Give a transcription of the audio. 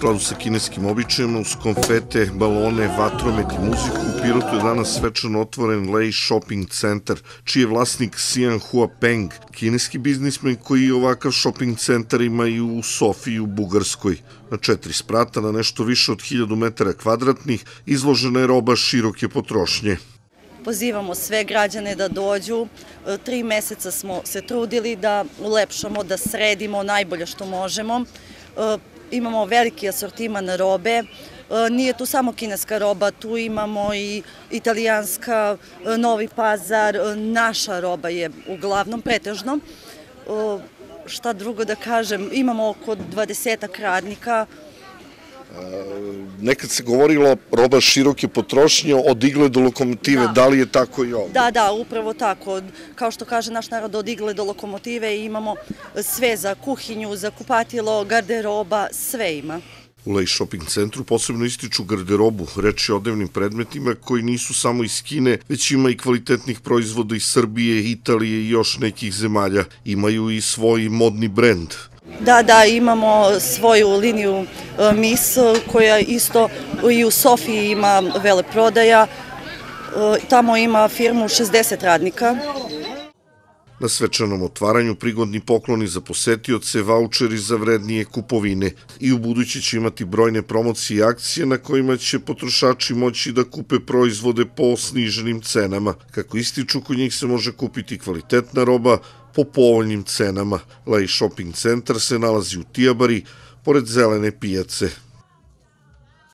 skladu sa kineskim običajima, uz konfete, balone, vatromet i muziku, u Pirotu je danas svečano otvoren Lej Shopping Centar, čiji je vlasnik Xian Huapeng, kineski biznismen koji ovakav shopping centar ima i u Sofiji u Bugarskoj. Na 4 sprata, na nešto više od 1000 metara kvadratnih, izložena je roba široke potrošnje. Pozivamo sve građane da dođu. 3 meseca smo se trudili da ulepšamo, da sredimo najbolje što možemo. Imamo veliki asortiman robe. Nije tu samo kineska roba, tu imamo i italijanska, Novi Pazar. Naša roba je uglavnom pretežno. Šta drugo da kažem, imamo oko 20 radnika. Nekad se govorilo roba široke potrošnje, od igle do lokomotive, da li je tako i ovdje? Da, upravo tako. Kao što kaže naš narod, od igle do lokomotive imamo sve za kuhinju, za kupatilo, garderoba, sve ima. U Lej Shopping centru posebno ističu garderobu, reč je o odevnim predmetima koji nisu samo iz Kine, već ima i kvalitetnih proizvoda iz Srbije, Italije i još nekih zemalja. Imaju i svoj modni brend. Da, imamo svoju liniju Mis, koja isto i u Sofiji ima veleprodaja. Tamo ima firmu 60 radnika. Na svečanom otvaranju prigodni pokloni za posetioce, vaučeri za vrednije kupovine. I u buduće će imati brojne promocije i akcije na kojima će potrošači moći da kupe proizvode po sniženim cenama. Kako ističu, kod njih se može kupiti kvalitetna roba po povoljnim cenama. Lej Shopping centar se nalazi u Tijabari, pored Zelene pijace.